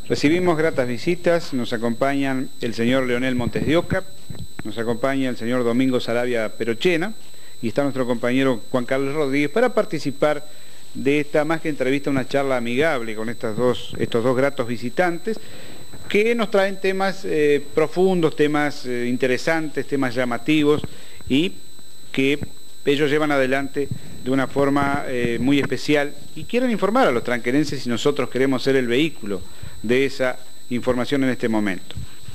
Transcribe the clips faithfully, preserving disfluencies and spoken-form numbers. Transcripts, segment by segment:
Recibimos gratas visitas, nos acompañan el señor Leonel Montes de Oca, nos acompaña el señor Domingo Saravia Perochena y está nuestro compañero Juan Carlos Rodríguez para participar de esta, más que entrevista, una charla amigable con estas dos, estos dos gratos visitantes que nos traen temas eh, profundos, temas eh, interesantes, temas llamativos y que ellos llevan adelante de una forma eh, muy especial y quieren informar a los tranquerenses y nosotros queremos ser el vehículo de esa información en este momento.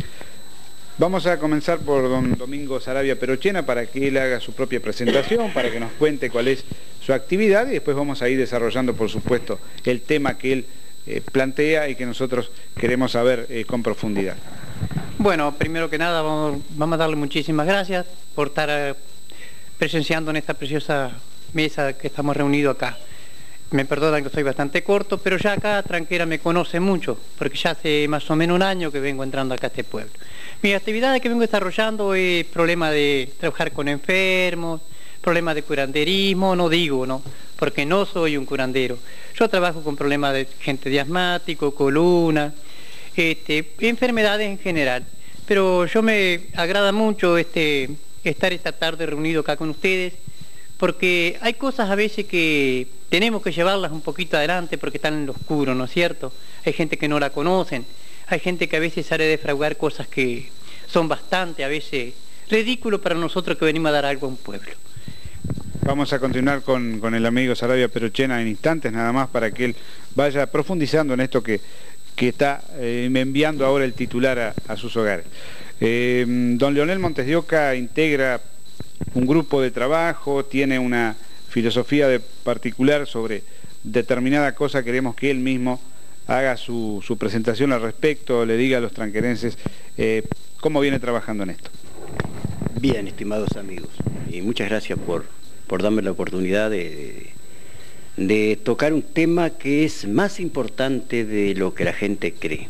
Vamos a comenzar por don Domingo Saravia Perochena para que él haga su propia presentación, para que nos cuente cuál es su actividad y después vamos a ir desarrollando, por supuesto, el tema que él eh, plantea y que nosotros queremos saber eh, con profundidad. Bueno, primero que nada vamos, vamos a darle muchísimas gracias por estar eh, presenciando en esta preciosa mesa que estamos reunidos acá. Me perdonan que estoy bastante corto, pero ya acá Tranquera me conoce mucho, porque ya hace más o menos un año que vengo entrando acá a este pueblo. Mis actividades que vengo desarrollando es problema de trabajar con enfermos, problemas de curanderismo, no digo, ¿no? Porque no soy un curandero. Yo trabajo con problemas de gente de asmático, columna, este, enfermedades en general. Pero yo me agrada mucho este, estar esta tarde reunido acá con ustedes, porque hay cosas a veces que tenemos que llevarlas un poquito adelante porque están en lo oscuro, ¿no es cierto? Hay gente que no la conocen, hay gente que a veces sale a defraudar cosas que son bastante, a veces, ridículo para nosotros que venimos a dar algo a un pueblo. Vamos a continuar con, con el amigo Saravia Perochena en instantes, nada más para que él vaya profundizando en esto que, que está eh, enviando ahora el titular a, a sus hogares. Eh, don Leonel Montes de Oca integra un grupo de trabajo, tiene una filosofía de particular sobre determinada cosa. Queremos que él mismo haga su, su presentación al respecto, le diga a los tranquerenses eh, cómo viene trabajando en esto. Bien, estimados amigos, y muchas gracias por, por darme la oportunidad de, de, de tocar un tema que es más importante de lo que la gente cree.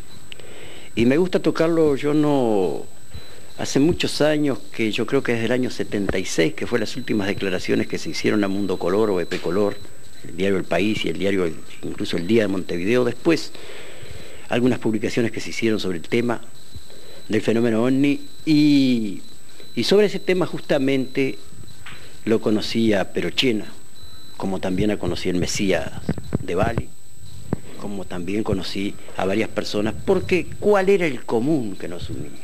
Y me gusta tocarlo, yo no... Hace muchos años, que yo creo que desde el año setenta y seis, que fue las últimas declaraciones que se hicieron a Mundo Color o E P Color, el diario El País y el diario, incluso el Día de Montevideo, después algunas publicaciones que se hicieron sobre el tema del fenómeno ovni, y, y sobre ese tema justamente lo conocí a Perochena, como también a conocí el Mesías de Bali, como también conocí a varias personas, porque ¿cuál era el común que nos unía?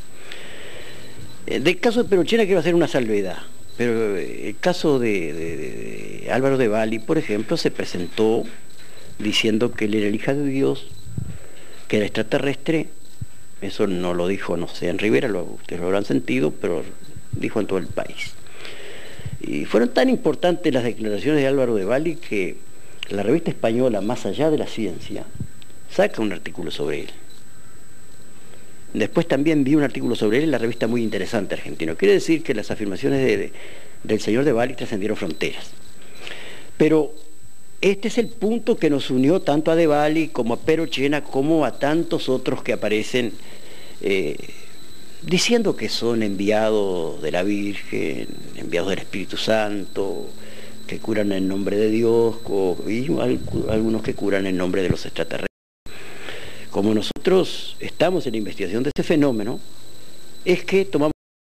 Del caso de Perochena quiero hacer una salvedad, pero el caso de, de, de, de Álvaro de Bali, por ejemplo, se presentó diciendo que él era el hijo de Dios, que era extraterrestre. Eso no lo dijo, no sé, en Rivera, lo, ustedes lo habrán sentido, pero dijo en todo el país. Y fueron tan importantes las declaraciones de Álvaro de Bali que la revista española Más Allá de la Ciencia saca un artículo sobre él. Después también vi un artículo sobre él en la revista Muy Interesante Argentino. Quiere decir que las afirmaciones de, de, del señor de Bali trascendieron fronteras. Pero este es el punto que nos unió tanto a de Bali como a Perochena, como a tantos otros que aparecen eh, diciendo que son enviados de la Virgen, enviados del Espíritu Santo, que curan en nombre de Dios, o, y algunos que curan en nombre de los extraterrestres. Como nosotros estamos en la investigación de este fenómeno, es que tomamos...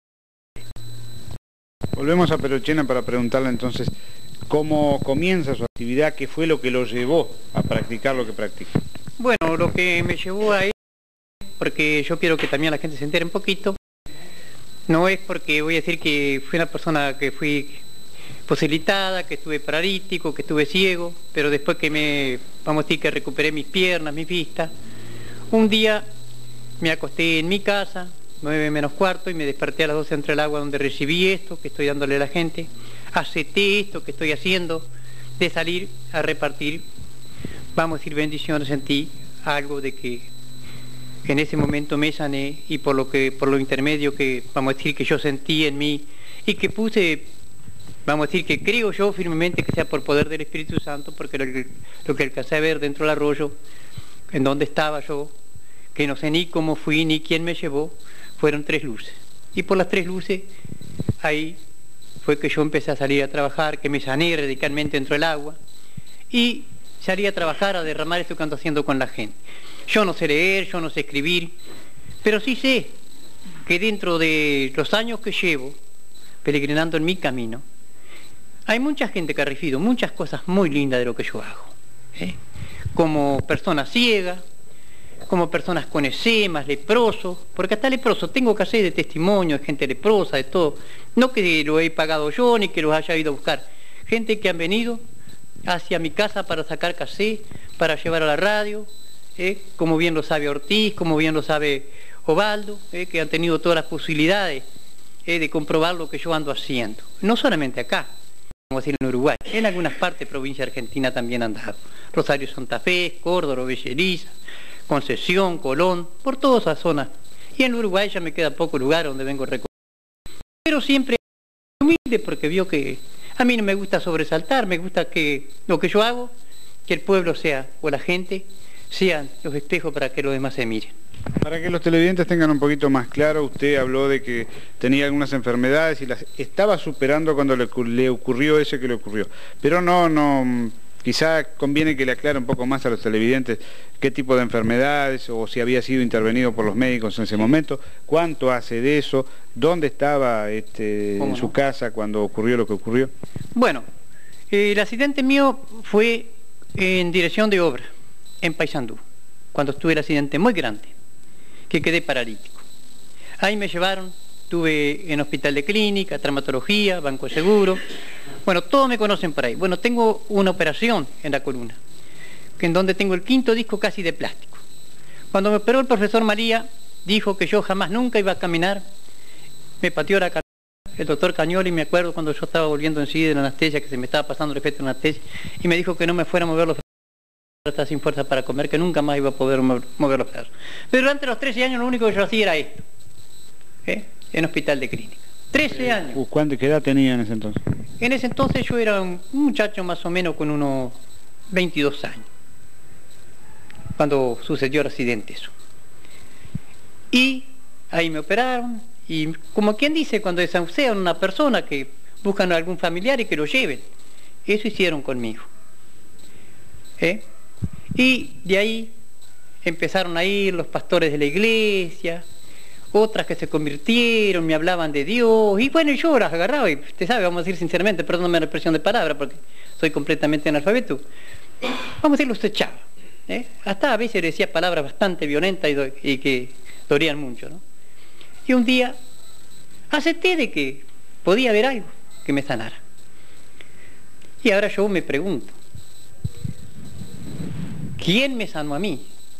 Volvemos a Perochena para preguntarle entonces cómo comienza su actividad, qué fue lo que lo llevó a practicar lo que practica. Bueno, lo que me llevó a él, porque yo quiero que también la gente se entere un poquito, no es porque voy a decir que fui una persona que fui posibilitada, que estuve paralítico, que estuve ciego, pero después que me, vamos a decir que recuperé mis piernas, mis vistas, un día me acosté en mi casa, nueve menos cuarto, y me desperté a las doce entre el agua donde recibí esto que estoy dándole a la gente, acepté esto que estoy haciendo, de salir a repartir, vamos a decir, bendiciones, sentí algo de que en ese momento me sané, y por lo que, por lo intermedio que, vamos a decir, que yo sentí en mí, y que puse, vamos a decir, que creo yo firmemente que sea por poder del Espíritu Santo, porque lo que, lo que alcancé a ver dentro del arroyo, en donde estaba yo, que no sé ni cómo fui ni quién me llevó, fueron tres luces. Y por las tres luces, ahí fue que yo empecé a salir a trabajar, que me sané radicalmente dentro del agua, y salí a trabajar, a derramar esto que ando haciendo con la gente. Yo no sé leer, yo no sé escribir, pero sí sé que dentro de los años que llevo peregrinando en mi camino, hay mucha gente que ha recibido muchas cosas muy lindas de lo que yo hago, ¿eh? Como persona ciega, como personas con esemas, leprosos, porque hasta leprosos tengo que hacer de testimonio de gente leprosa, de todo. No que lo he pagado yo ni que los haya ido a buscar. Gente que han venido hacia mi casa para sacar casé, para llevar a la radio, ¿eh? Como bien lo sabe Ortiz, como bien lo sabe Ovaldo, ¿eh? Que han tenido todas las posibilidades, ¿eh? De comprobar lo que yo ando haciendo. No solamente acá, como decir en Uruguay, en algunas partes, provincia argentina también han dado. Rosario, Santa Fe, Córdoba, Belleriza, Concesión, Colón, por toda esa zona. Y en Uruguay ya me queda poco lugar donde vengo recorriendo. Pero siempre humilde porque vio que a mí no me gusta sobresaltar, me gusta que lo que yo hago, que el pueblo sea, o la gente, sean los espejos para que los demás se miren. Para que los televidentes tengan un poquito más claro, usted habló de que tenía algunas enfermedades y las estaba superando cuando le, le ocurrió eso que le ocurrió. Pero no, no, quizá conviene que le aclare un poco más a los televidentes qué tipo de enfermedades o si había sido intervenido por los médicos en ese momento, cuánto hace de eso, dónde estaba este, en su casa cuando ocurrió lo que ocurrió. Bueno, eh, el accidente mío fue en dirección de obra, en Paysandú, cuando estuve el accidente muy grande, que quedé paralítico. Ahí me llevaron, estuve en hospital de clínica, traumatología, banco de seguro. Bueno, todos me conocen por ahí. Bueno, tengo una operación en la columna, en donde tengo el quinto disco casi de plástico. Cuando me operó el profesor María, dijo que yo jamás nunca iba a caminar. Me pateó la cabeza el doctor Cañoli, me acuerdo cuando yo estaba volviendo en sí de la anestesia, que se me estaba pasando el efecto de la anestesia, y me dijo que no me fuera a mover los estaba sin fuerza para comer, que nunca más iba a poder mover los brazos. Pero durante los trece años lo único que yo hacía era esto, ¿eh? En hospital de clínica. trece años. ¿Cuánto, qué edad tenía en ese entonces? En ese entonces yo era un muchacho más o menos con unos veintidós años, cuando sucedió el accidente eso. Y ahí me operaron, y como quien dice, cuando desahucian a una persona, que buscan a algún familiar y que lo lleven. Eso hicieron conmigo, ¿eh? Y de ahí empezaron a ir los pastores de la iglesia, otras que se convirtieron, me hablaban de Dios, y bueno, yo las agarraba, y usted sabe, vamos a decir sinceramente, perdóname la expresión de palabra, porque soy completamente analfabeto, vamos a decir, los echaba, ¿eh? Hasta a veces decía palabras bastante violentas y, do, y que dolían mucho, ¿no? Y un día acepté de que podía haber algo que me sanara. Y ahora yo me pregunto, ¿quién me sanó a mí?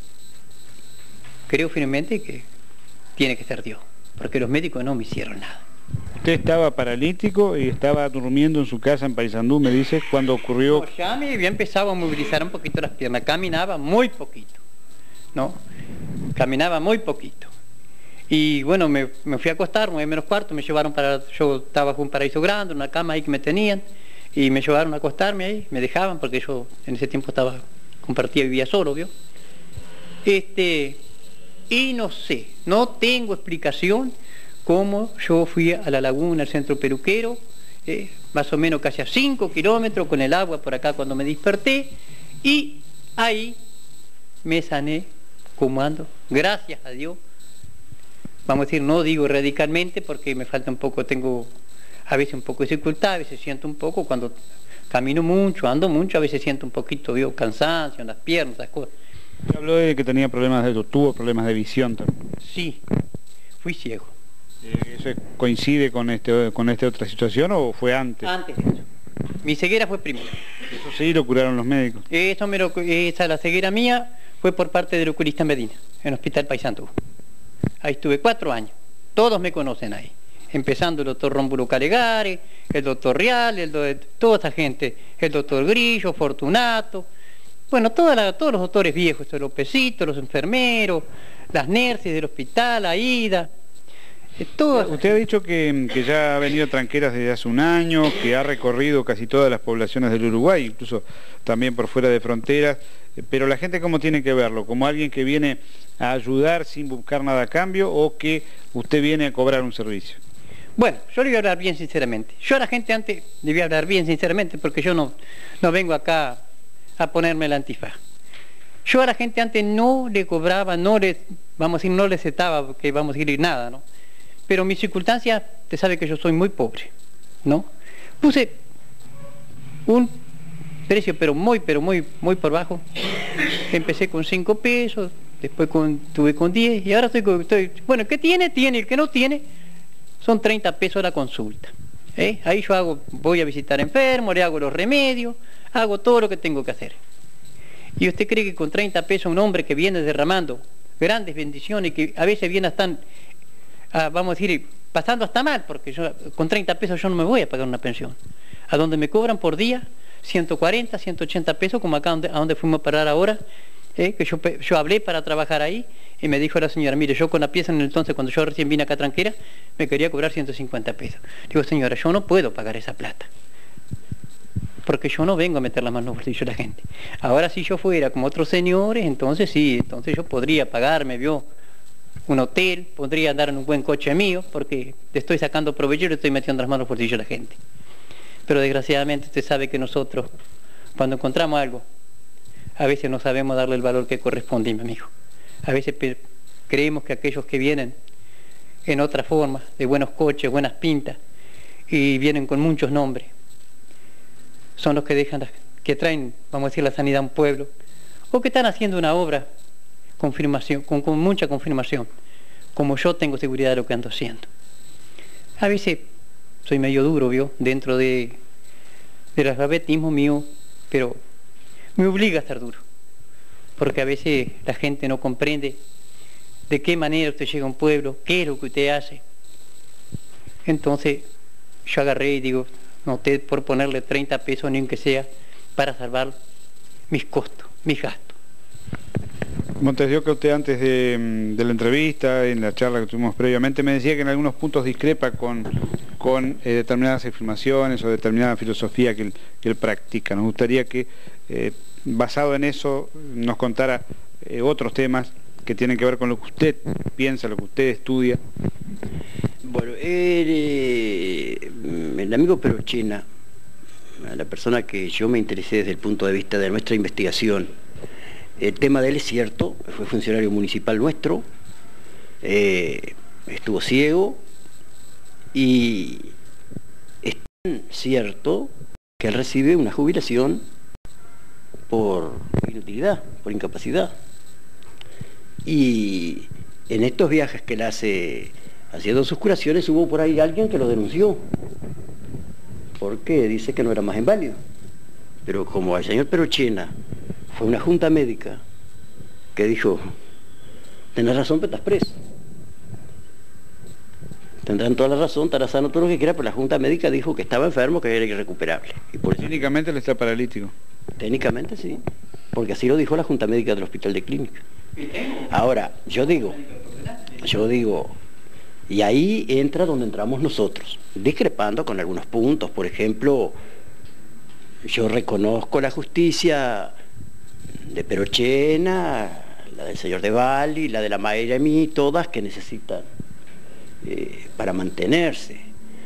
Creo firmemente que tiene que ser Dios, porque los médicos no me hicieron nada. Usted estaba paralítico y estaba durmiendo en su casa en Paysandú, me dice, cuando ocurrió... No, ya me había empezado a movilizar un poquito las piernas, caminaba muy poquito, ¿no? Caminaba muy poquito. Y bueno, me, me fui a acostar, nueve menos cuarto, me llevaron para... Yo estaba con un paraíso grande, una cama ahí que me tenían, y me llevaron a acostarme ahí, me dejaban, porque yo en ese tiempo estaba... compartía, vivía solo, ¿vio? Este, y no sé, no tengo explicación cómo yo fui a la laguna, al centro peluquero, eh, más o menos casi a cinco kilómetros, con el agua por acá cuando me desperté, y ahí me sané como ando, gracias a Dios. Vamos a decir, no digo radicalmente porque me falta un poco, tengo a veces un poco de dificultad, a veces siento un poco cuando... camino mucho, ando mucho, a veces siento un poquito, veo cansancio en las piernas, esas cosas. Habló de que tenía problemas de tuvo problemas de visión también. Sí, fui ciego. ¿Eso coincide con este con esta otra situación o fue antes? Antes de eso. Mi ceguera fue primero. Eso sí lo curaron los médicos. Eso me lo, esa la ceguera mía fue por parte del oculista en Medina, en el Hospital Paysandú. Ahí estuve cuatro años. Todos me conocen ahí. Empezando el doctor Rómulo Calegari, el doctor Real, el do, toda esta gente, el doctor Grillo, Fortunato, bueno, toda la, todos los doctores viejos, los Lopecito, los enfermeros, las nurses del hospital, Aida, eh, todas. Usted ha dicho que, que ya ha venido a Tranqueras desde hace un año, que ha recorrido casi todas las poblaciones del Uruguay, incluso también por fuera de fronteras, pero la gente ¿cómo tiene que verlo? ¿Como alguien que viene a ayudar sin buscar nada a cambio o que usted viene a cobrar un servicio? Bueno, yo le voy a hablar bien sinceramente. Yo a la gente antes le voy a hablar bien sinceramente porque yo no, no vengo acá a ponerme el antifaz. Yo a la gente antes no le cobraba, no les, vamos a decir, no les aceptaba, porque vamos a decir nada, ¿no? Pero mis circunstancias, te sabe que yo soy muy pobre, ¿no? Puse un precio, pero muy, pero muy, muy por bajo. Empecé con cinco pesos, después con, tuve con diez, y ahora estoy, con, estoy, bueno, el que tiene, tiene, el que no tiene, son treinta pesos la consulta. ¿eh? Ahí yo hago, voy a visitar enfermos, le hago los remedios, hago todo lo que tengo que hacer. ¿Y usted cree que con treinta pesos un hombre que viene derramando grandes bendiciones, que a veces viene hasta, a, vamos a decir, pasando hasta mal, porque yo con treinta pesos yo no me voy a pagar una pensión, a donde me cobran por día ciento cuarenta, ciento ochenta pesos, como acá donde, a donde fuimos a parar ahora, eh, que yo, yo hablé para trabajar ahí, y me dijo la señora, mire, yo con la pieza en el entonces, cuando yo recién vine acá tranquila, me quería cobrar ciento cincuenta pesos. Digo, señora, yo no puedo pagar esa plata, porque yo no vengo a meter las manos en los bolsillos de la gente. Ahora si yo fuera como otros señores, entonces sí, entonces yo podría pagarme, vio, un hotel, podría andar en un buen coche mío, porque le estoy sacando provecho y le estoy metiendo las manos en los bolsillos de la gente. Pero desgraciadamente usted sabe que nosotros, cuando encontramos algo, a veces no sabemos darle el valor que corresponde, mi amigo. A veces creemos que aquellos que vienen en otra forma, de buenos coches, buenas pintas, y vienen con muchos nombres, son los que dejan, que traen, vamos a decir, la sanidad a un pueblo, o que están haciendo una obra confirmación, con, con mucha confirmación, como yo tengo seguridad de lo que ando haciendo. A veces soy medio duro, ¿vio? Dentro de, del alfabetismo mío, pero me obliga a estar duro, porque a veces la gente no comprende de qué manera usted llega a un pueblo, qué es lo que usted hace. Entonces yo agarré y digo, no, usted por ponerle treinta pesos ni aunque sea para salvar mis costos, mis gastos. Montes de Oca, usted antes de, de la entrevista, en la charla que tuvimos previamente, me decía que en algunos puntos discrepa con, con eh, determinadas afirmaciones o determinada filosofía que él, que él practica. Nos gustaría que, eh, basado en eso, nos contara eh, otros temas que tienen que ver con lo que usted piensa, lo que usted estudia. Bueno, el, eh, el amigo Perochena, la persona que yo me interesé desde el punto de vista de nuestra investigación, el tema de él es cierto, fue funcionario municipal nuestro, eh, estuvo ciego, y es tan cierto que él recibe una jubilación por inutilidad, por incapacidad. Y en estos viajes que él hace haciendo sus curaciones, hubo por ahí alguien que lo denunció, porque dice que no era más inválido. Pero como el señor Perochena fue una junta médica que dijo, tenés razón, pero estás preso. Tendrán toda la razón, estará sano, todo lo que quiera, pero la junta médica dijo que estaba enfermo, que era irrecuperable. Y por eso, técnicamente él está paralítico. Técnicamente sí, porque así lo dijo la junta médica del Hospital de Clínica. Ahora, yo digo, yo digo, y ahí entra donde entramos nosotros, discrepando con algunos puntos. Por ejemplo, yo reconozco la justicia de Perochena, la del señor de Valli, la de la Mayra y mí, todas que necesitan eh, para mantenerse.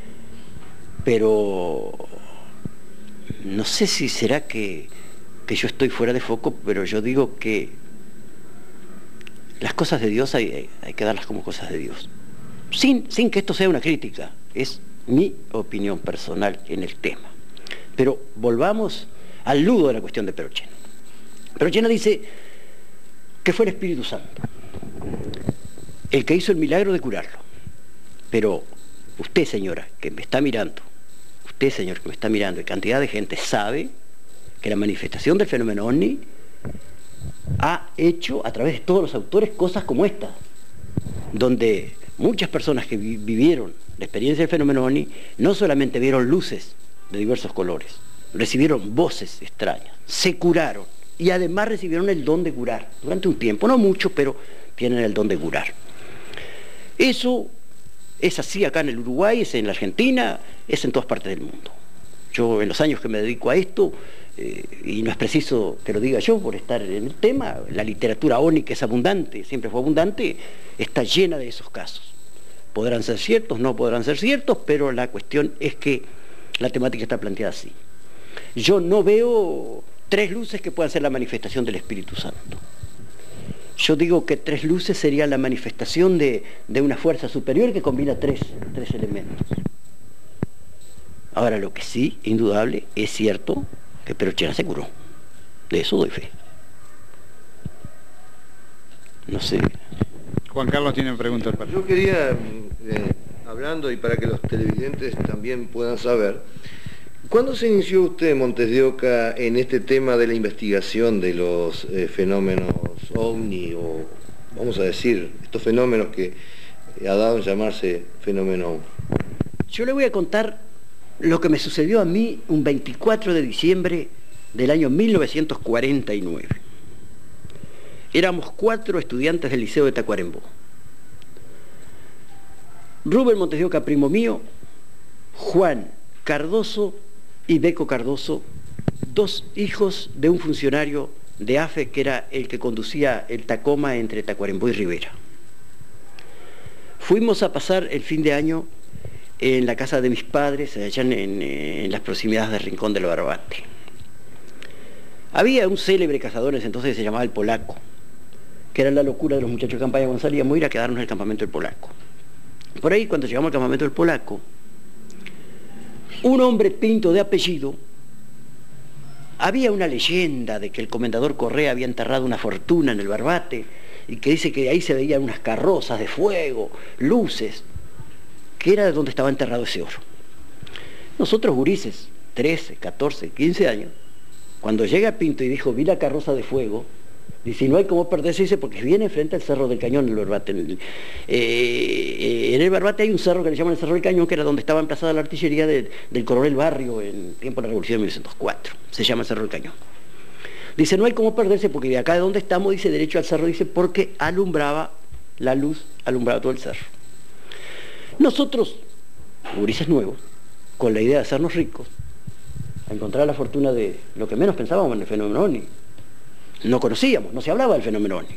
Pero no sé si será que, que yo estoy fuera de foco, pero yo digo que las cosas de Dios hay, hay que darlas como cosas de Dios. Sin, sin que esto sea una crítica, es mi opinión personal en el tema. Pero volvamos al nudo de la cuestión de Perochena. Perochena dice que fue el Espíritu Santo el que hizo el milagro de curarlo. Pero usted, señora, que me está mirando, usted, señor, que me está mirando, y cantidad de gente sabe que la manifestación del fenómeno ovni ha hecho a través de todos los autores cosas como esta, donde muchas personas que vi vivieron la experiencia del fenómeno ovni no solamente vieron luces de diversos colores, recibieron voces extrañas, se curaron y además recibieron el don de curar durante un tiempo, no mucho, pero tienen el don de curar. Eso es así acá en el Uruguay, es en la Argentina, es en todas partes del mundo. Yo en los años que me dedico a esto, eh, y no es preciso que lo diga yo por estar en el tema, la literatura ónica es abundante, siempre fue abundante, está llena de esos casos. Podrán ser ciertos, no podrán ser ciertos, pero la cuestión es que la temática está planteada así. Yo no veo tres luces que puedan ser la manifestación del Espíritu Santo. Yo digo que tres luces sería la manifestación de, de una fuerza superior que combina tres, tres elementos. Ahora, lo que sí, indudable, es cierto que Perochena se curó. De eso doy fe. No sé. Juan Carlos tiene preguntas para... Yo quería, eh, hablando y para que los televidentes también puedan saber, ¿cuándo se inició usted, Montes de Oca, en este tema de la investigación de los eh, fenómenos ovni, o vamos a decir, estos fenómenos que ha dado en llamarse fenómeno ovni? Yo le voy a contar lo que me sucedió a mí un veinticuatro de diciembre del año mil novecientos cuarenta y nueve. Éramos cuatro estudiantes del Liceo de Tacuarembó. Rubén Montes de Oca, primo mío, Juan Cardoso y Beco Cardoso, dos hijos de un funcionario de A F E que era el que conducía el Tacoma entre Tacuarembó y Rivera. Fuimos a pasar el fin de año en la casa de mis padres, allá en, en, en las proximidades del Rincón del Barbate. Había un célebre cazador en ese entonces que se llamaba el Polaco, que era la locura de los muchachos de campaña cuando salíamos a ir a quedarnos en el campamento del Polaco. Por ahí, cuando llegamos al campamento del Polaco, un hombre pinto de apellido, había una leyenda de que el comendador Correa había enterrado una fortuna en el Barbate y que dice que ahí se veían unas carrozas de fuego, luces, que era donde estaba enterrado ese oro. Nosotros, gurises, trece, catorce, quince años, cuando llega Pinto y dijo, vi la carroza de fuego, dice, no hay cómo perderse, dice, porque viene frente al Cerro del Cañón, en el Barbate. En el, eh, en el Barbate hay un cerro que le llaman el Cerro del Cañón, que era donde estaba emplazada la artillería de, del coronel Barrio en tiempo de la Revolución de mil novecientos cuatro. Se llama el Cerro del Cañón. Dice, no hay cómo perderse, porque de acá de donde estamos, dice, derecho al cerro, dice, porque alumbraba, la luz alumbraba todo el cerro. Nosotros, gurises nuevos, con la idea de hacernos ricos, a encontrar la fortuna de lo que menos pensábamos en el fenómeno ovni. No conocíamos, no se hablaba del fenómeno ovni.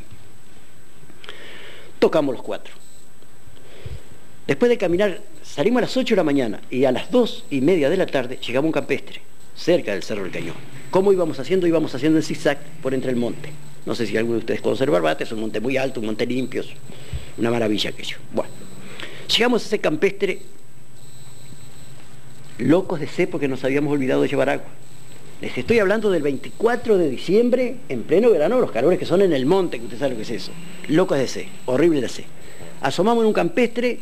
Tocamos los cuatro. Después de caminar, salimos a las ocho de la mañana y a las dos y media de la tarde llegamos a un campestre, cerca del Cerro del Cañón. ¿Cómo íbamos haciendo? Íbamos haciendo en zigzag por entre el monte. No sé si alguno de ustedes conoce el Barbate, es un monte muy alto, un monte limpio, una maravilla aquello. Bueno, llegamos a ese campestre locos de sed porque nos habíamos olvidado de llevar agua. Les estoy hablando del veinticuatro de diciembre, en pleno verano, los calores que son en el monte, que usted sabe lo que es eso. Locos de sed, horrible de sed. Asomamos en un campestre,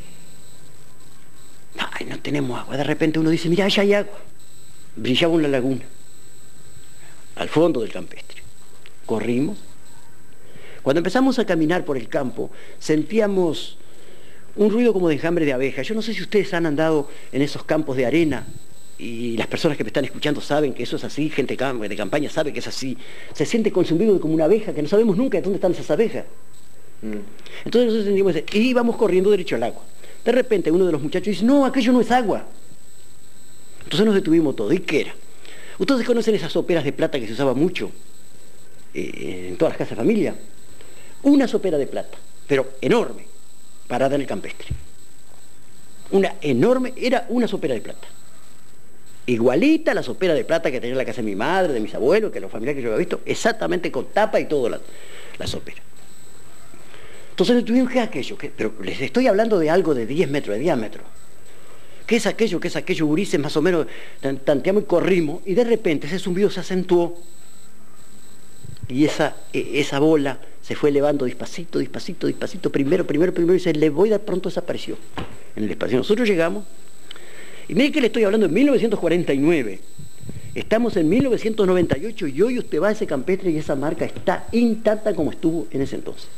ay, no tenemos agua. De repente uno dice, mira, allá hay agua. Brillaba una laguna, al fondo del campestre. Corrimos. Cuando empezamos a caminar por el campo, sentíamos un ruido como de enjambre de abejas. Yo no sé si ustedes han andado en esos campos de arena, y las personas que me están escuchando saben que eso es así, gente de campaña sabe que es así. Se siente consumido como una abeja, que no sabemos nunca de dónde están esas abejas. Mm. Entonces nosotros sentimos eso, y íbamos corriendo derecho al agua. De repente uno de los muchachos dice, no, aquello no es agua. Entonces nos detuvimos todo. ¿Y qué era? Ustedes conocen esas soperas de plata que se usaba mucho eh, en todas las casas de familia. Una sopera de plata, pero enorme, parada en el campestre. Una enorme, era una sopera de plata. Igualita a la sopera de plata que tenía en la casa de mi madre, de mis abuelos, que los familiares que yo había visto, exactamente con tapa y todo la, la sopera. Entonces tuvimos que aquello, que, pero les estoy hablando de algo de diez metros de diámetro. ¿Qué es aquello? ¿Qué es aquello? Gurises más o menos tanteamos y corrimos, y de repente ese zumbido se acentuó, y esa, esa bola se fue elevando despacito, despacito, despacito, primero, primero, primero, y se elevó y de pronto desapareció en el espacio. Nosotros llegamos, y miren que le estoy hablando en mil novecientos cuarenta y nueve, estamos en mil novecientos noventa y ocho, y hoy usted va a ese campestre y esa marca está intacta como estuvo en ese entonces.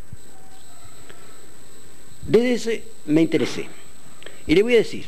Desde ese me interesé, y le voy a decir,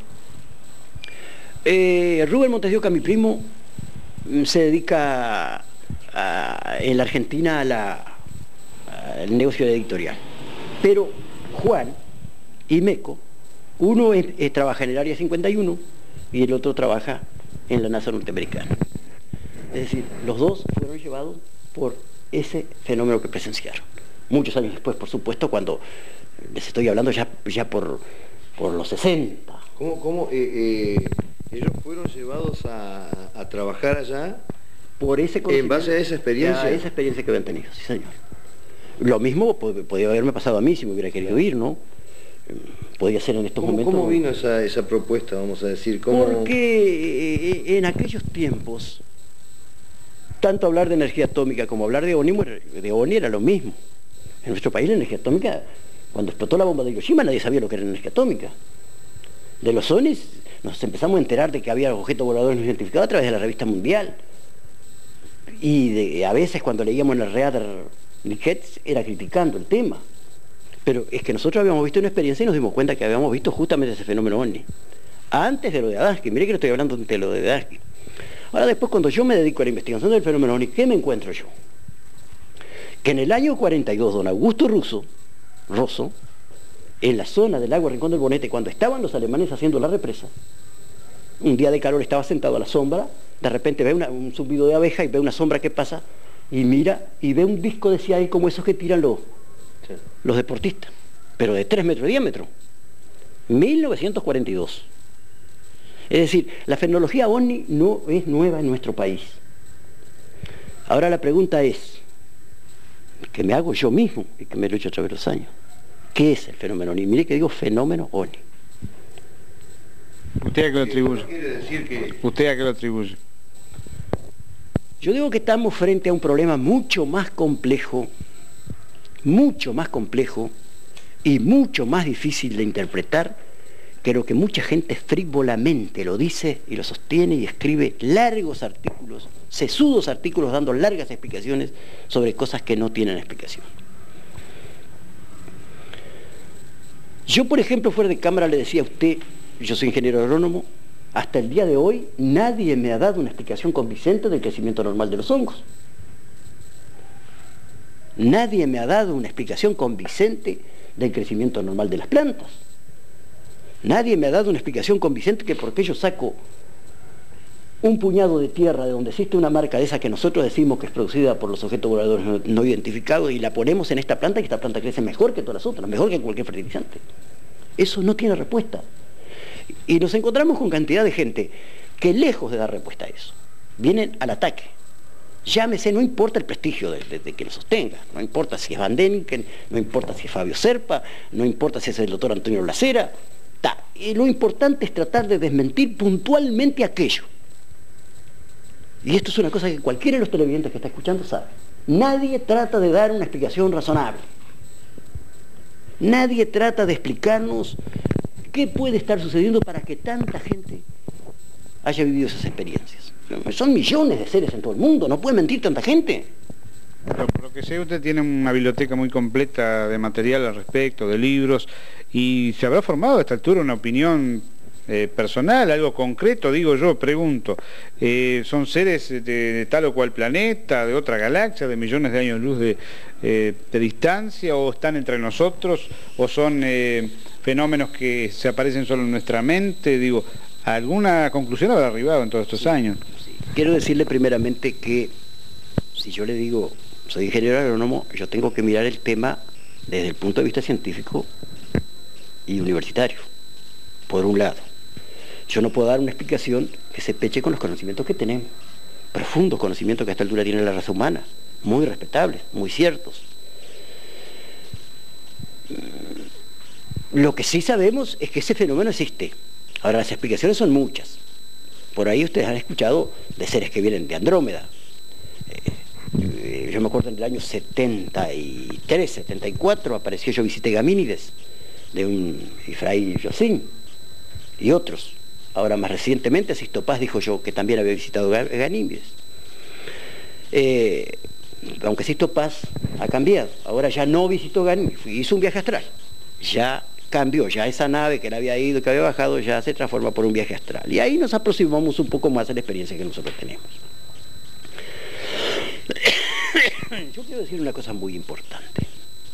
eh, Rubén Montes de Oca, mi primo, se dedica a, en la Argentina a la, al negocio editorial, pero Juan y Meco, uno es, es, trabaja en el Área cincuenta y uno y el otro trabaja en la NASA norteamericana. Es decir, los dos fueron llevados por ese fenómeno que presenciaron. Muchos años después, por supuesto, cuando les estoy hablando ya, ya por, por los sesenta. ¿Cómo, cómo eh, eh, ellos fueron llevados a, a trabajar allá por ese en base a esa experiencia? A esa experiencia que habían tenido, sí señor. Lo mismo podría haberme pasado a mí si me hubiera querido ir, ¿no? Podría ser en estos ¿Cómo, momentos. ¿Cómo vino esa, esa propuesta, vamos a decir? ¿Cómo... Porque en aquellos tiempos, tanto hablar de energía atómica como hablar de ONI, de ONI era lo mismo. En nuestro país la energía atómica, cuando explotó la bomba de Hiroshima, nadie sabía lo que era energía atómica. De los ONIs nos empezamos a enterar de que había objetos voladores no identificados a través de la revista mundial. Y de, a veces cuando leíamos en el Radar Nimitz era criticando el tema. Pero es que nosotros habíamos visto una experiencia y nos dimos cuenta que habíamos visto justamente ese fenómeno OVNI. Antes de lo de Adansky, mire que no estoy hablando de lo de Adansky. Ahora después, cuando yo me dedico a la investigación del fenómeno OVNI, ¿qué me encuentro yo? Que en el año cuarenta y dos, don Augusto Russo, Rosso, en la zona del lago Rincón del Bonete, cuando estaban los alemanes haciendo la represa, un día de calor estaba sentado a la sombra, de repente ve una, un zumbido de abeja y ve una sombra que pasa, y mira, y ve un disco de C I A como esos que tiran los... Sí. los deportistas, pero de tres metros de diámetro, mil novecientos cuarenta y dos. Es decir, la fenomenología OVNI no es nueva en nuestro país. Ahora la pregunta es, que me hago yo mismo y que me lo he hecho a través de los años, ¿qué es el fenómeno OVNI? Mire que digo fenómeno OVNI. ¿Usted a qué lo atribuye? Quiere decir que... ¿Usted a qué lo atribuye? Yo digo que estamos frente a un problema mucho más complejo, mucho más complejo y mucho más difícil de interpretar que lo que mucha gente frívolamente lo dice y lo sostiene y escribe largos artículos, sesudos artículos dando largas explicaciones sobre cosas que no tienen explicación. Yo, por ejemplo, fuera de cámara le decía a usted, yo soy ingeniero agrónomo, hasta el día de hoy nadie me ha dado una explicación convincente del crecimiento normal de los hongos. Nadie me ha dado una explicación convincente del crecimiento normal de las plantas. Nadie me ha dado una explicación convincente que porque yo saco un puñado de tierra de donde existe una marca de esa que nosotros decimos que es producida por los objetos voladores no, no identificados y la ponemos en esta planta y esta planta crece mejor que todas las otras, mejor que cualquier fertilizante. Eso no tiene respuesta. Y nos encontramos con cantidad de gente que lejos de dar respuesta a eso, vienen al ataque. Llámese, no importa el prestigio de, de, de que lo sostenga, no importa si es Van Deniken, no importa si es Fabio Serpa, no importa si es el doctor Antonio Blacera, ta. Y lo importante es tratar de desmentir puntualmente aquello. Y esto es una cosa que cualquiera de los televidentes que está escuchando sabe. Nadie trata de dar una explicación razonable. Nadie trata de explicarnos qué puede estar sucediendo para que tanta gente haya vivido esas experiencias. Son millones de seres en todo el mundo, no puede mentir tanta gente. Pero por lo que sé, usted tiene una biblioteca muy completa de material al respecto, de libros, y se habrá formado a esta altura una opinión eh, personal, algo concreto, digo yo, pregunto. Eh, ¿Son seres de, de tal o cual planeta, de otra galaxia, de millones de años luz de, eh, de distancia, o están entre nosotros, o son eh, fenómenos que se aparecen solo en nuestra mente? Digo, ¿a alguna conclusión habrá arribado en todos estos sí, años? Sí. Quiero decirle primeramente que si yo le digo, soy ingeniero agrónomo, yo tengo que mirar el tema desde el punto de vista científico y universitario, por un lado. Yo no puedo dar una explicación que se peche con los conocimientos que tenemos, profundos conocimientos que a esta altura tiene la raza humana, muy respetables, muy ciertos. Lo que sí sabemos es que ese fenómeno existe. Ahora, las explicaciones son muchas. Por ahí ustedes han escuchado de seres que vienen de Andrómeda. Eh, yo me acuerdo en el año setenta y tres, setenta y cuatro, apareció Yo visité Gamínides, de un Ifraí Yocín, y otros. Ahora, más recientemente, Sisto Paz dijo yo que también había visitado Ganímedes. Eh, aunque Sisto Paz ha cambiado. Ahora ya no visitó Ganímedes, hizo un viaje astral. Ya cambió, ya esa nave que él había ido, que había bajado, ya se transforma por un viaje astral. Y ahí nos aproximamos un poco más a la experiencia que nosotros tenemos. Yo quiero decir una cosa muy importante.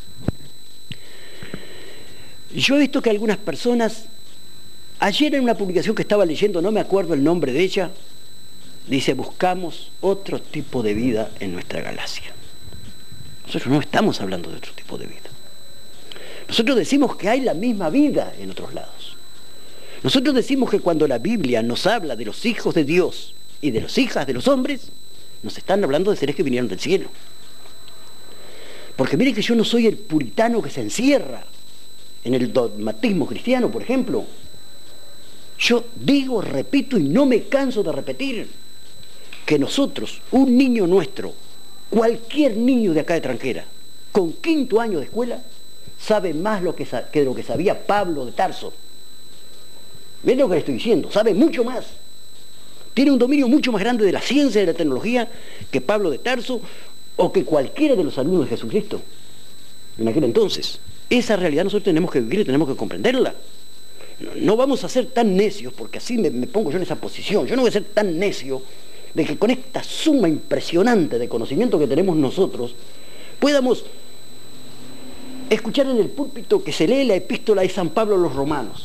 Yo he visto que algunas personas, ayer en una publicación que estaba leyendo, no me acuerdo el nombre de ella, dice, buscamos otro tipo de vida en nuestra galaxia. Nosotros no estamos hablando de otro tipo de vida. Nosotros decimos que hay la misma vida en otros lados. Nosotros decimos que cuando la Biblia nos habla de los hijos de Dios y de las hijas de los hombres, nos están hablando de seres que vinieron del cielo. Porque mire que yo no soy el puritano que se encierra en el dogmatismo cristiano, por ejemplo. Yo digo, repito y no me canso de repetir que nosotros, un niño nuestro, cualquier niño de acá de Tranquera, con quinto año de escuela, sabe más lo que, que lo que sabía Pablo de Tarso. ¿Ven lo que le estoy diciendo? Sabe mucho más. Tiene un dominio mucho más grande de la ciencia y de la tecnología que Pablo de Tarso o que cualquiera de los alumnos de Jesucristo en aquel entonces. Esa realidad nosotros tenemos que vivir y tenemos que comprenderla. No, no vamos a ser tan necios, porque así me, me pongo yo en esa posición. Yo no voy a ser tan necio de que con esta suma impresionante de conocimiento que tenemos nosotros, podamos escuchar en el púlpito que se lee la epístola de San Pablo a los romanos.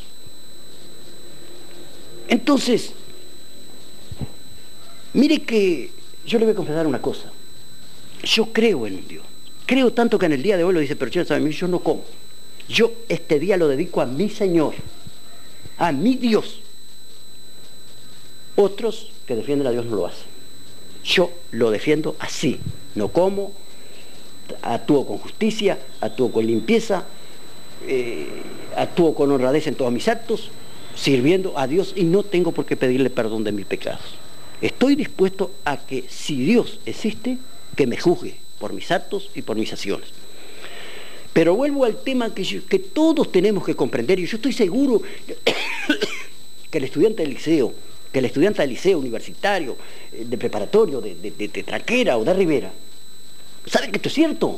Entonces, mire que yo le voy a confesar una cosa. Yo creo en un Dios. Creo tanto que en el día de hoy lo dice, pero yo no como. Yo este día lo dedico a mi Señor, a mi Dios. Otros que defienden a Dios no lo hacen. Yo lo defiendo así. No como, actúo con justicia, actúo con limpieza, eh, actúo con honradez en todos mis actos, sirviendo a Dios y no tengo por qué pedirle perdón de mis pecados. Estoy dispuesto a que, si Dios existe, que me juzgue por mis actos y por mis acciones. Pero vuelvo al tema que, yo, que todos tenemos que comprender, y yo estoy seguro que el estudiante del liceo, que el estudiante del liceo universitario, de preparatorio, de, de, de, de Tranquera o de Rivera, sabe que esto es cierto.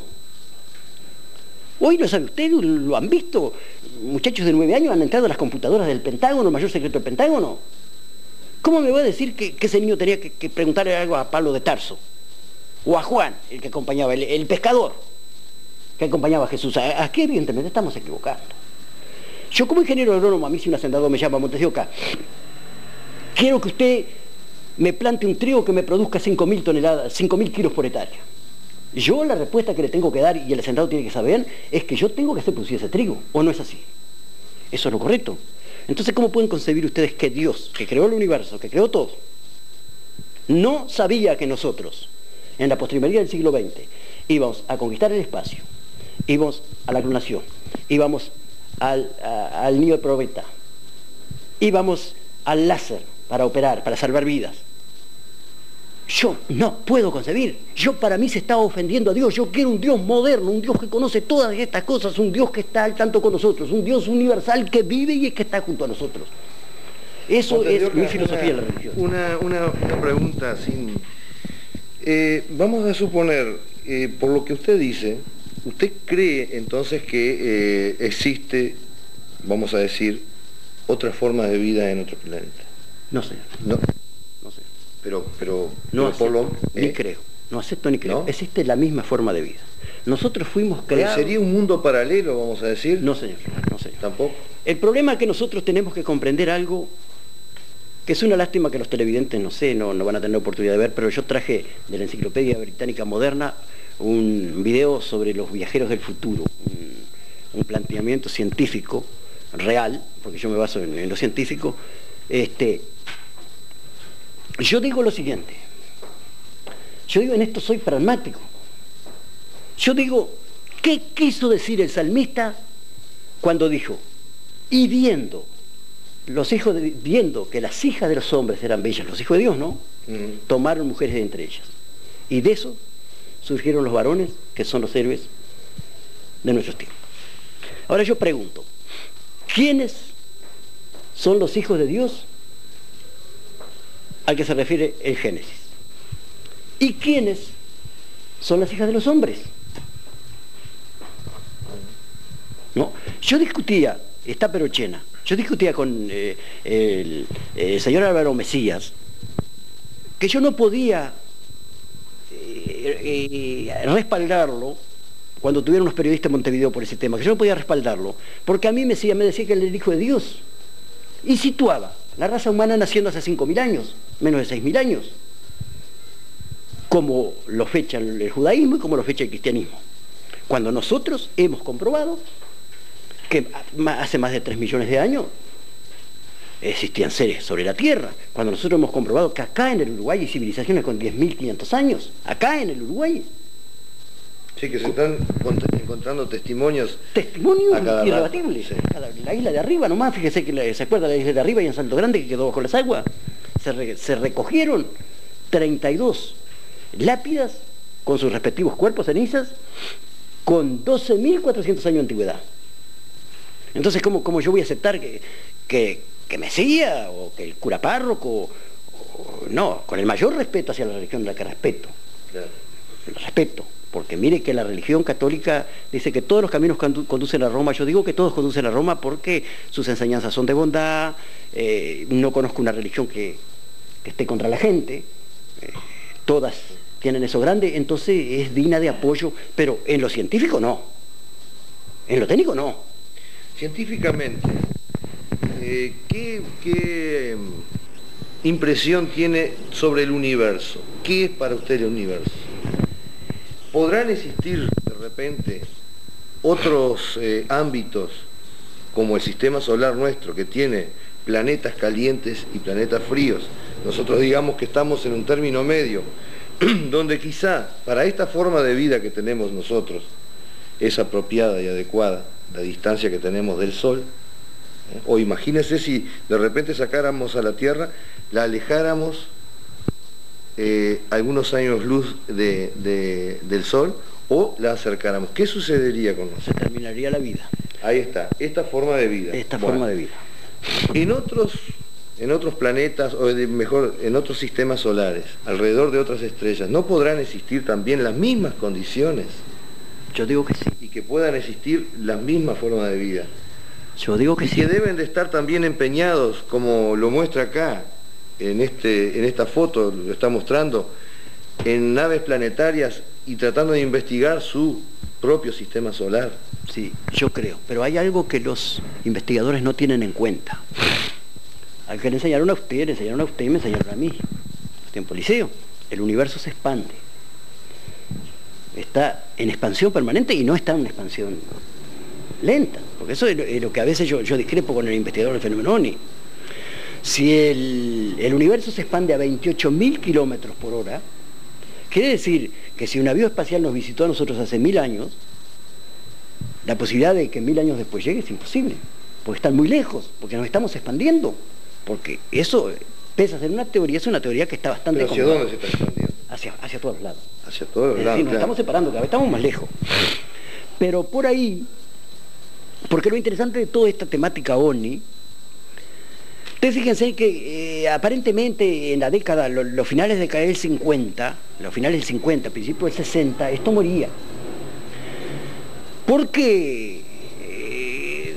Hoy lo sabe usted, lo han visto. Muchachos de nueve años han entrado a las computadoras del Pentágono, el mayor secreto del Pentágono. ¿Cómo me va a decir que, que ese niño tenía que, que preguntarle algo a Pablo de Tarso? O a Juan, el que acompañaba, el, el pescador, que acompañaba a Jesús. Aquí evidentemente estamos equivocando. Yo como ingeniero agrónomo, a mí si un hacendado me llama Montes de Oca, quiero que usted me plante un trigo que me produzca cinco mil toneladas, cinco mil kilos por hectárea. Yo la respuesta que le tengo que dar, y el hacendado tiene que saber, es que yo tengo que hacer producir ese trigo, ¿o no es así? Eso es lo correcto. Entonces, ¿cómo pueden concebir ustedes que Dios, que creó el universo, que creó todo, no sabía que nosotros, en la postrimería del siglo veinte, íbamos a conquistar el espacio, íbamos a la clonación, íbamos al, a, al niño de probeta, íbamos al láser para operar, para salvar vidas? Yo no puedo concebir. Yo, para mí se está ofendiendo a Dios. Yo quiero un Dios moderno, un Dios que conoce todas estas cosas, un Dios que está al tanto con nosotros, un Dios universal que vive y que está junto a nosotros. Eso es mi filosofía de la religión. Una, una, una pregunta sin... Eh, vamos a suponer, eh, por lo que usted dice, ¿usted cree entonces que eh, existe, vamos a decir, otra forma de vida en otro planeta? No, señor. No. No sé. Pero, pero, no pero por lo, ni ¿eh? creo, no acepto ni creo. ¿No? Existe la misma forma de vida. Nosotros fuimos creados... ¿Sería un mundo paralelo, vamos a decir? No, señor, no, señor. ¿Tampoco? El problema es que nosotros tenemos que comprender algo que es una lástima que los televidentes, no sé, no, no van a tener oportunidad de ver, pero yo traje de la Enciclopedia Británica Moderna un video sobre los viajeros del futuro, un, un planteamiento científico real, porque yo me baso en, en lo científico. Este, yo digo lo siguiente, yo digo en esto soy pragmático, yo digo, ¿qué quiso decir el salmista cuando dijo, y viendo los hijos de, viendo que las hijas de los hombres eran bellas, los hijos de Dios, ¿no? Uh-huh. Tomaron mujeres de entre ellas. Y de eso surgieron los varones, que son los héroes de nuestros tiempos. Ahora yo pregunto, ¿quiénes son los hijos de Dios al que se refiere el Génesis? ¿Y quiénes son las hijas de los hombres? ¿No? Yo discutía, está Perochena, yo discutía con eh, el, el señor Álvaro Mesías que yo no podía eh, eh, respaldarlo cuando tuvieron unos periodistas en Montevideo por ese tema, que yo no podía respaldarlo, porque a mí me decía, me decía que él era el hijo de Dios, y situaba la raza humana naciendo hace cinco mil años, menos de seis mil años, como lo fecha el judaísmo y como lo fecha el cristianismo, cuando nosotros hemos comprobado que hace más de tres millones de años existían seres sobre la Tierra, cuando nosotros hemos comprobado que acá en el Uruguay hay civilizaciones con diez mil quinientos años, acá en el Uruguay. Sí, que se están encontrando testimonios. Testimonios irrebatibles. Sí. La isla de arriba nomás, fíjese que la, se acuerda de la isla de arriba y en Salto Grande que quedó bajo las aguas. Se, re, se recogieron treinta y dos lápidas con sus respectivos cuerpos cenizas con doce mil cuatrocientos años de antigüedad. Entonces, ¿cómo, cómo yo voy a aceptar que, que, que Mesía o que el cura párroco, o, o, no, con el mayor respeto hacia la religión de la que respeto? Claro. Respeto. Porque mire que la religión católica dice que todos los caminos conducen a Roma. Yo digo que todos conducen a Roma porque sus enseñanzas son de bondad. Eh, no conozco una religión que, que esté contra la gente. Eh, todas tienen eso grande, entonces es digna de apoyo, pero en lo científico no. En lo técnico no. Científicamente, eh, ¿qué, qué impresión tiene sobre el universo? ¿Qué es para usted el universo? ¿Podrán existir de repente otros eh, ámbitos como el sistema solar nuestro que tiene planetas calientes y planetas fríos? Nosotros digamos que estamos en un término medio donde quizá para esta forma de vida que tenemos nosotros es apropiada y adecuada la distancia que tenemos del Sol. ¿eh? O imagínese si de repente sacáramos a la Tierra, la alejáramos Eh, algunos años luz de, de, del Sol o la acercáramos. ¿Qué sucedería con nosotros? Se terminaría la vida. Ahí está, esta forma de vida. Esta bueno, forma de vida. En otros, en otros planetas, o de, mejor, en otros sistemas solares, alrededor de otras estrellas, ¿no podrán existir también las mismas condiciones? Yo digo que sí. Y que puedan existir las mismas formas de vida. Yo digo que y sí. que deben de estar también empeñados, como lo muestra acá, En, este, en esta foto lo está mostrando, en naves planetarias y tratando de investigar su propio sistema solar. Sí, yo creo, pero hay algo que los investigadores no tienen en cuenta. Al que le enseñaron a usted, le enseñaron a usted y me enseñaron a mí, tiempo liceo. El universo se expande, está en expansión permanente y no está en una expansión lenta, porque eso es lo, es lo que a veces yo, yo discrepo con el investigador del fenómeno OVNI. Si el, el universo se expande a veintiocho mil kilómetros por hora, quiere decir que si un avión espacial nos visitó a nosotros hace mil años, la posibilidad de que mil años después llegue es imposible, porque están muy lejos, porque nos estamos expandiendo, porque eso, pese a ser una teoría, es una teoría que está bastante... ¿Pero hacia comprobada. dónde se está expandiendo? Hacia, hacia todos los lados. Hacia todos los es lados, decir, nos claro. estamos separando cada vez, estamos más lejos. Pero por ahí, porque lo interesante de toda esta temática OVNI, ustedes fíjense que eh, aparentemente en la década, lo, los finales de la década del cincuenta, los finales del cincuenta, principios del sesenta, esto moría. Porque eh,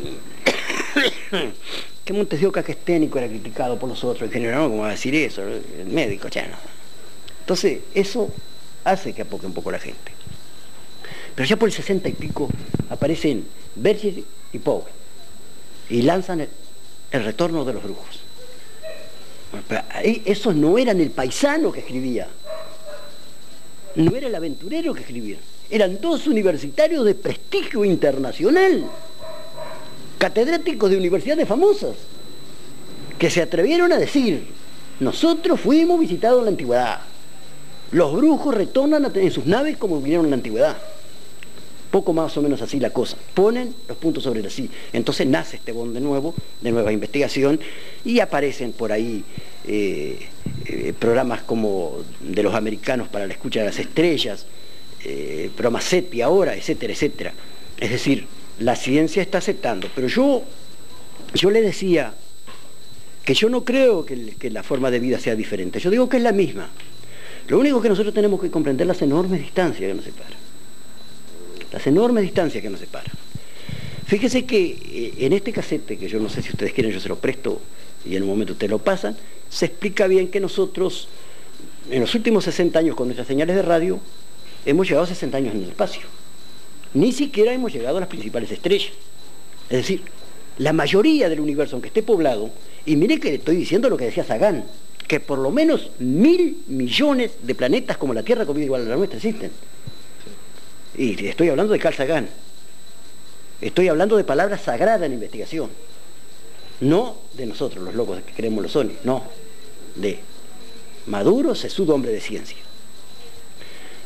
que Montes de Oca, que es técnico, era criticado por los otros, en general, ¿cómo va a decir eso? El médico, ya no. Entonces, eso hace que apoque un poco la gente. Pero ya por el sesenta y pico aparecen Berger y Powell y lanzan el, el retorno de los brujos. Bueno, pero ahí, esos no eran el paisano que escribía, no era el aventurero que escribía, eran dos universitarios de prestigio internacional, catedráticos de universidades famosas, que se atrevieron a decir: nosotros fuimos visitados en la antigüedad, los brujos retornan en sus naves como vinieron en la antigüedad. Poco más o menos así la cosa, ponen los puntos sobre las i. Entonces nace este boom de nuevo, de nueva investigación, y aparecen por ahí eh, eh, programas como de los americanos para la escucha de las estrellas, eh, programa SETI ahora, etcétera, etcétera. Es decir, la ciencia está aceptando, pero yo, yo le decía que yo no creo que, que la forma de vida sea diferente, yo digo que es la misma. Lo único que nosotros tenemos que comprender las enormes distancias que nos separan. Las enormes distancias que nos separan. Fíjese que eh, en este casete, que yo no sé si ustedes quieren, yo se lo presto y en un momento ustedes lo pasan, se explica bien que nosotros, en los últimos sesenta años con nuestras señales de radio, hemos llegado a sesenta años en el espacio. Ni siquiera hemos llegado a las principales estrellas. Es decir, la mayoría del universo, aunque esté poblado, y mire que le estoy diciendo lo que decía Sagan, que por lo menos mil millones de planetas como la Tierra, con vida igual a la nuestra, existen. Y estoy hablando de Carl Sagan. Estoy hablando de palabras sagradas en investigación. No de nosotros, los locos que creemos los OVNIs, no. De Maduro, sesudo hombre de ciencia.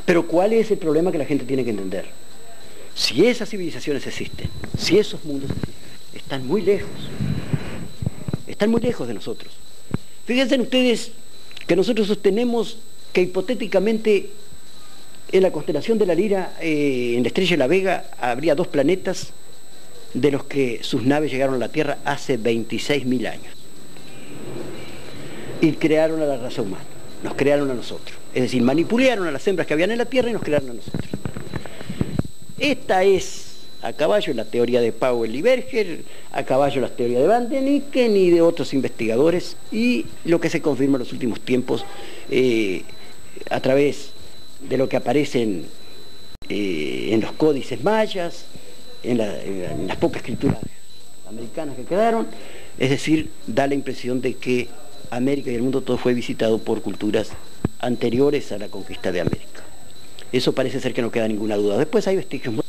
Pero ¿cuál es el problema que la gente tiene que entender? Si esas civilizaciones existen, si esos mundos existen, están muy lejos, están muy lejos de nosotros. Fíjense ustedes que nosotros sostenemos que hipotéticamente en la constelación de la Lira, eh, en la estrella de la Vega, habría dos planetas de los que sus naves llegaron a la Tierra hace veintiséis mil años. Y crearon a la raza humana, nos crearon a nosotros. Es decir, manipularon a las hembras que habían en la Tierra y nos crearon a nosotros. Esta es, a caballo, la teoría de Powell y Berger, a caballo la teoría de Van Deniken y de otros investigadores, y lo que se confirma en los últimos tiempos eh, a través de lo que aparecen eh, en los códices mayas, en, la, en las pocas escrituras americanas que quedaron. Es decir, da la impresión de que América y el mundo todo fue visitado por culturas anteriores a la conquista de América. Eso parece ser que no queda ninguna duda. Después hay vestigios